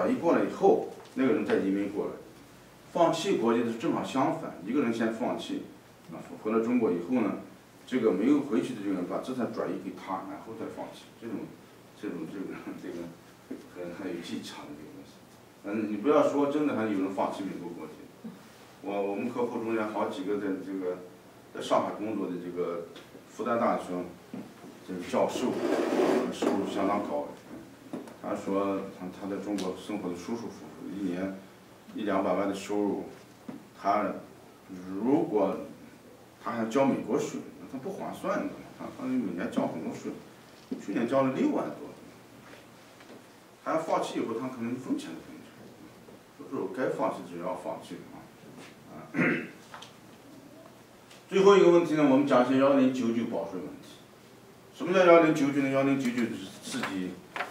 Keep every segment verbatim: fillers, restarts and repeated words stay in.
转移过来以后，那个人再移民过来。放弃国籍的是正好相反，一个人先放弃，啊，回了中国以后呢，这个没有回去的这个人把资产转移给他，然后再放弃，这种这种这个这个很很有技巧的这个东西。嗯，你不要说真的还有人放弃美国国籍，我我们客户中间好几个在这个在上海工作的这个复旦大学这个教授，收入相当高的。他说他他在中国生活的舒舒服服，一年一两百万的收入，他如果他还交美国税，他不划算的，他他每年交很多税，去年交了六万多，他要放弃以后，他可能一分钱都不用交，就是该放弃就要放弃啊啊。最后一个问题呢，我们讲一下幺零九九报税问题。什么叫幺零九九呢？幺零九九就是自己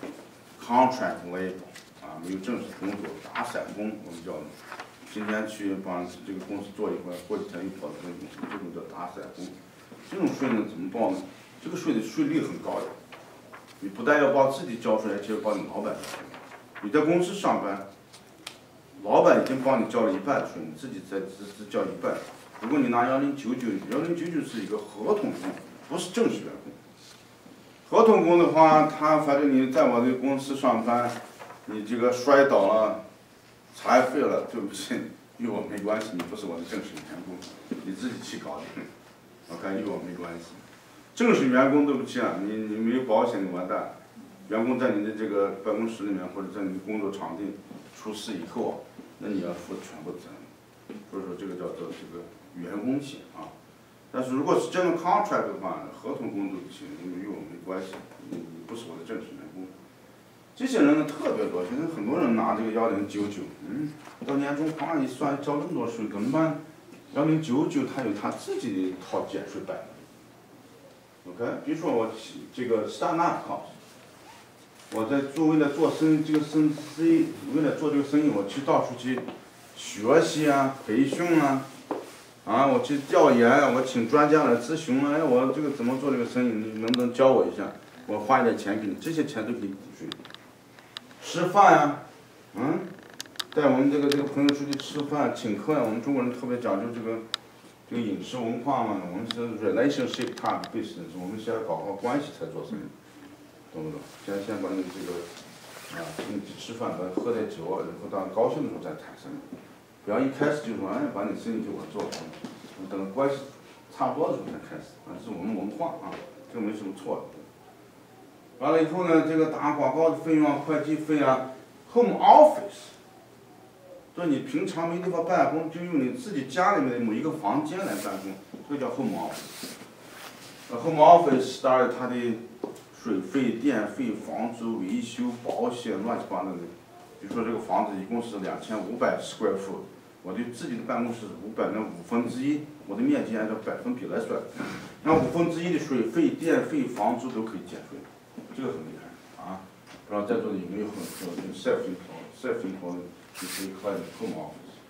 contract labor 啊，没有正式工作，打散工，我们叫今天去帮这个公司做一会儿，过几天又跑到那个公司，这种叫打散工。这种税呢怎么报呢？这个税的税率很高的，你不但要报自己交税，而且要报你老板的税。你在公司上班，老板已经帮你交了一半的税，你自己再只只交一半。如果你拿幺零九九，幺零九九是一个合同工，不是正式员工。合同工的话，他反正你在我这个公司上班，你这个摔倒了，残废了，对不起，与我没关系，你不是我的正式员工，你自己去搞定。我看与我没关系。正式员工对不起啊，你你没有保险你完蛋。员工在你的这个办公室里面或者在你的工作场地出事以后，那你要负全部责任。所以说这个叫做这个员工险啊。但是如果是真的 contract 的话，合同工对不起，因为与我没关系，你你不是我的正式员工。这些人呢特别多，现在很多人拿这个幺零九九，嗯，到年终哗一算，交这么多税怎么办？幺零九九他有他自己的一套减税办法。OK， 比如说我这个 start up cost， 我在做为了做生这个生意，为了做这个生意，我去到处去学习啊、培训啊。啊，我去调研，我请专家来咨询，哎，我这个怎么做这个生意？你能不能教我一下？我花一点钱给你，这些钱都可以抵税。吃饭呀、啊，嗯，带我们这个这个朋友出去吃饭，请客呀、啊，我们中国人特别讲究这个这个饮食文化嘛，我们是 relationship type business， 我们先要搞好关系才做生意，懂不懂？先先把你这个啊，请你去吃饭，咱喝点酒，然后当高兴的时候再谈生意。不要一开始就说，哎，把你生意给我做好，等关系差不多的时候才开始，啊，这是我们文化啊，这个没什么错的。完了以后呢，这个打广告的费用啊、会计费啊 ，home office， 就你平常没地方办公，就用你自己家里面的某一个房间来办公，这个叫 home office。呃 ，home office 当然它的水费、电费、房租、维修、保险，乱七八糟的。比如说这个房子一共是两千五百 square foot， 我对自己的办公室五百那五分之一，我的面积按照百分比来算，那五分之一的水费、电费、房租都可以减税，这个很厉害啊！不知道在座的有没有很多这个 self employed self employed 你可以 claim home office。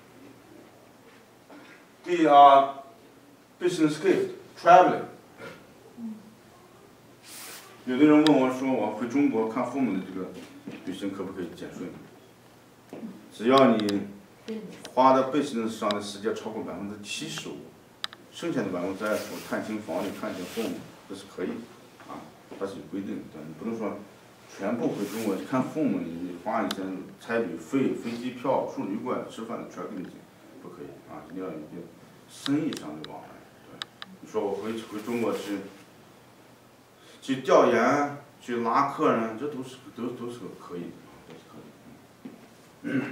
第二 business gift traveling， 有的人问我说，我回中国看父母的这个旅行可不可以减税？只要你花在 business 上的时间超过百分之七十五，剩下的百分之二十五探亲房里、探亲父母，这是可以，啊，它是有规定的，你不能说全部回中国去看父母，你花一些差旅费、飞机票、住旅馆、吃饭的全给你减，不可以啊，一定要有一个生意上的往来。对，你说我回回中国去去调研、去拉客人，这都是都都是可以的。嗯，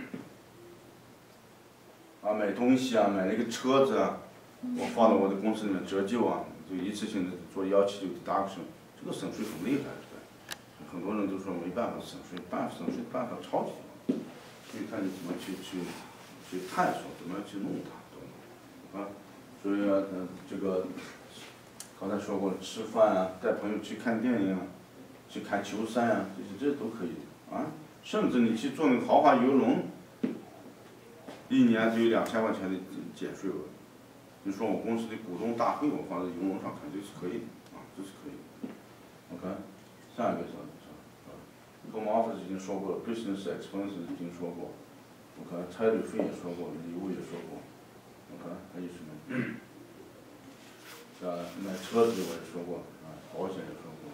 啊，买东西啊，买了一个车子啊，我放到我的公司里面折旧啊，就一次性的做幺七六 deduction， 这个省税很厉害的，很多人都说没办法省税，办省税办法超级多，所以看你怎么去去去探索，怎么样去弄它，懂吗？啊，所以啊，呃，这个刚才说过了，吃饭啊，带朋友去看电影啊，去看球赛啊，这些这都可以啊。甚至你去坐那个豪华游轮，一年只有两千块钱的减税额。你说我公司的股东大会，我放在游轮上看，这是可以的啊，这是可以的。OK， 下一个小小， ，home office 已经说过了 ，business expense 已经说过，我看差旅费也说过，礼物也说过，我看还有什么？像买车子我也说过，啊，保险也说过。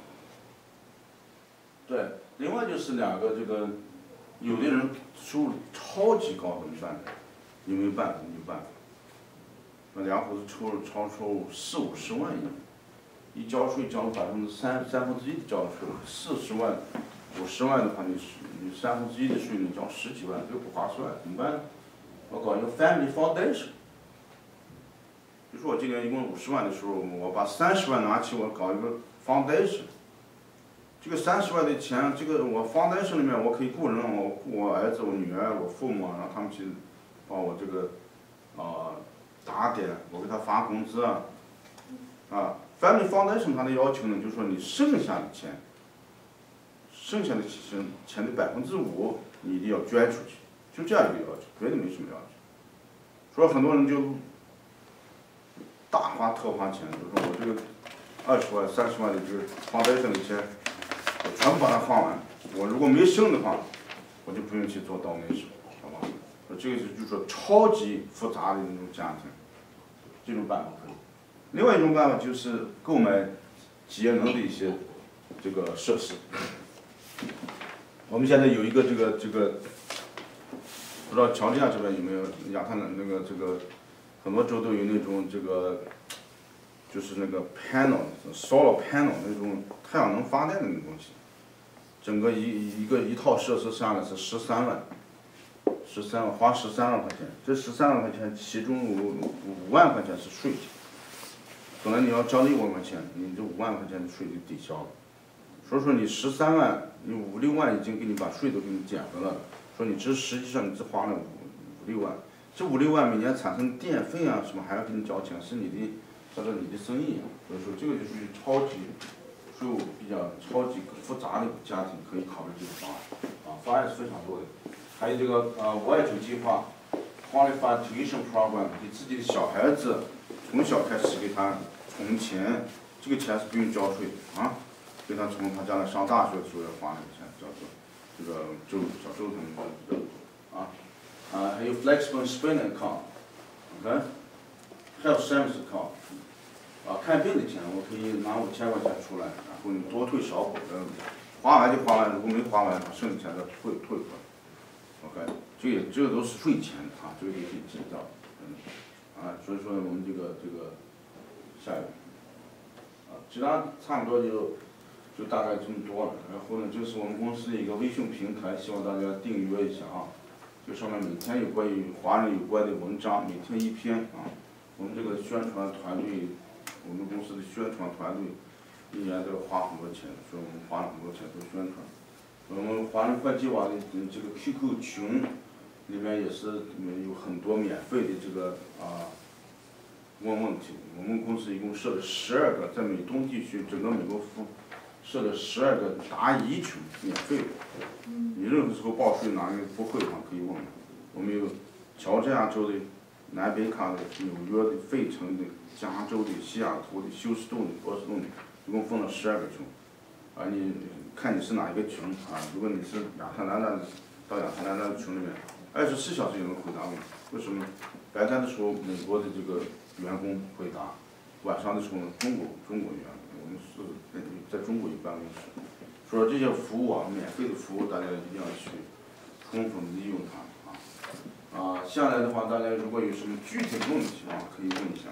对，另外就是两个这个，有的人收入超级高怎么办？有没有办法？没有办法。那两口子收入超出四五十万一年，一交税交了百分之三三分之一的交税，四十万、五十万的话，你你三分之一的税你交十几万，这个不划算，怎么办呢？我搞一个 family foundation。比如说我今年一共五十万的时候，我把三十万拿去，我搞一个 foundation。这个三十万的钱，这个我 foundation 里面我可以雇人，我雇我儿子、我女儿、我父母，让他们去帮我这个啊、呃、打点，我给他发工资啊。啊 ，family foundation 它的要求呢，就是说你剩下的钱，剩下的钱钱的百分之五你一定要捐出去，就这样一个要求，别的没什么要求。所以很多人就大花特花钱，就是说我这个二十万、三十万的这个 foundation 的钱，我全部把它花完。我如果没剩的话，我就不用去做到那手，好吧？这个是就是说超级复杂的那种家庭，这种办法可以。另外一种办法就是购买节能的一些这个设施。我们现在有一个这个这个，不知道乔治亚这边有没有亚特兰那个这个，很多州都有那种这个，就是那个 panel、solar panel 那种太阳能发电的那种东西，整个一一个一套设施下来是十三万，十三万花十三万块钱，这十三万块钱其中五五万块钱是税钱。本来你要交六万块钱，你这五万块钱的税就抵消了。所以说你十三万，你五六万已经给你把税都给你减回来了。说你只实际上你只花了五五六万，这五六万每年产生电费啊什么还要给你交钱，是你的，照着你的生意。所以说这个就属于超级税务比较超级复杂的家庭可以考虑这个方案，啊，方案是非常多的。还有这个呃外九计划 ，Qualified Tuition Program， 给自己的小孩子从小开始给他。从钱，这个钱是不用交税的啊，给他从他将来上大学的时候要花那个钱，叫做这个州小州他们比较多啊啊，还有 flexible spending account，OK， 还有 service account， 啊，看病的钱我可以拿五千块钱出来，然后你多退少补，呃，花完就花完，如果没花完，把剩的钱再退退回来 ，OK， 这个这个都是税钱啊，这个也可以记到，嗯，啊，所以说我们这个这个。下一个，啊，其他差不多就就大概这么多了。然后呢，这是我们公司的一个微信平台，希望大家订阅一下啊。这上面每天有关于华人有关的文章，每天一篇啊。我们这个宣传团队，我们公司的宣传团队一年都要花很多钱，所以我们花了很多钱做宣传。我们华人会计网的这个 Q Q 群里面也是有很多免费的这个啊。问问题，我们公司一共设了十二个，在美东地区整个美国服设了十二个答疑群，免费的。你任何时候报税哪里不会的话可以问我。我们有乔治亚州的、南北卡的、纽约的、费城的、加州的、西雅图的、休斯顿的、波士顿的，一共分了十二个群。啊，你看你是哪一个群啊？如果你是亚特兰大的，到亚特兰大的群里面，二十四小时也能回答问题。为什么？白天的时候美国的这个员工回答，晚上的时候呢中国中国员工，我们是在中国有办公室。所以这些服务啊，免费的服务大家一定要去充分利用它啊。啊，下来的话，大家如果有什么具体的问题啊，可以问一下。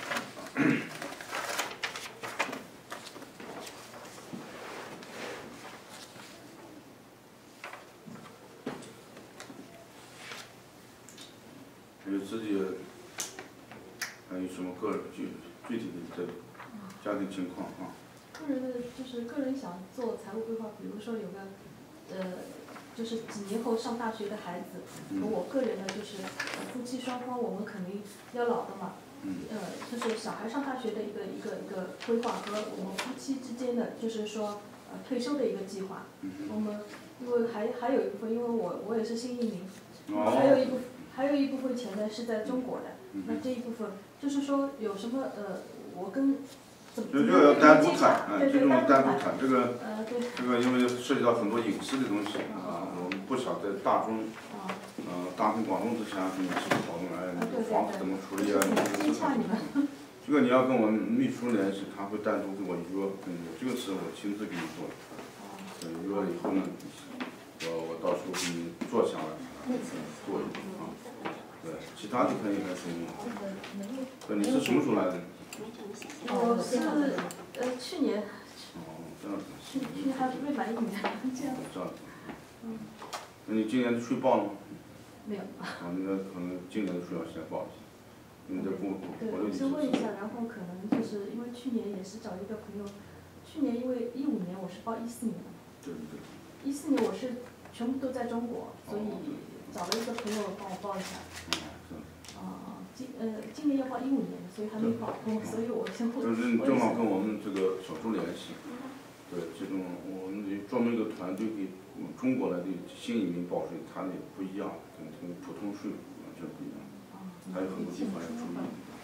还有自己还有什么个人具具体的这个家庭情况啊？ 个人的就是个人想做财务规划，比如说有个呃，就是几年后上大学的孩子，和我个人呢就是夫妻双方我们肯定要老的嘛，呃，就是小孩上大学的一个一个一个规划和我们夫妻之间的就是说呃退休的一个计划。我们因为还还有一部分，因为我我也是新移民，还有一部还有一部分钱呢是在中国的，那这一部分就是说有什么呃，我跟怎么这这个要单独谈， 嗯， 嗯，这种单独谈，这个呃，对， 这个因为涉及到很多隐私的东西啊，我们不想在大众， 啊， 呃，大庭广众之下跟你去讨论，哎，你房子怎么处理啊？ 接洽你们。 这个你要跟我们秘书联系，他会单独给我约，嗯，这个是我亲自给你做的，对，约了以后呢，我我到时候给你做下来，做一个啊，对，其他的可以还是你，对，你是什么时候来的？ 我是呃去年， 哦，这样子。 去去年还未满一年，这样。 这样子。嗯。那你今年的税报了吗？ 没有。 啊，那可能今年的税要先报一下，因为这过对， 过六年。 我先问一下，然后可能就是因为去年也是找一个朋友，去年因为一五年我是报一四年的。 对对对。 一四年我是全部都在中国，所以找了一个朋友帮我报一下。 嗯，是。 啊，今呃今年要报一五年，所以还没报，所以我先问。 就是你正好跟我们这个小周联系，对，这种我们得专门一个团队给中国来的新移民报税，他那不一样，跟跟普通税完全不一样，还有很多地方要注意。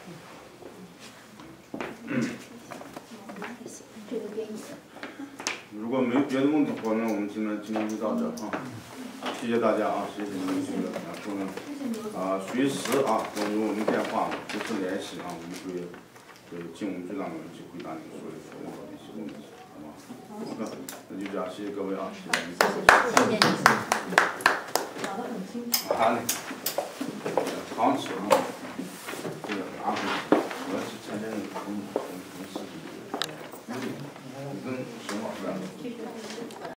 这个给你。 如果没有别的问题的话，那我们今天今天就到这啊，谢谢大家啊，谢谢你们这个啊，众人啊，随时啊，我有我们电话，随时联系啊，我们会会尽我们最大努力去回答你们所有任何的一些问题，好吗？好的，那就这样，谢谢各位啊，谢谢你们。 谢谢你。 讲得很清楚。 啊，长期啊，这个拿回去，我要去参加那个同同同事的，你跟沈老师两个。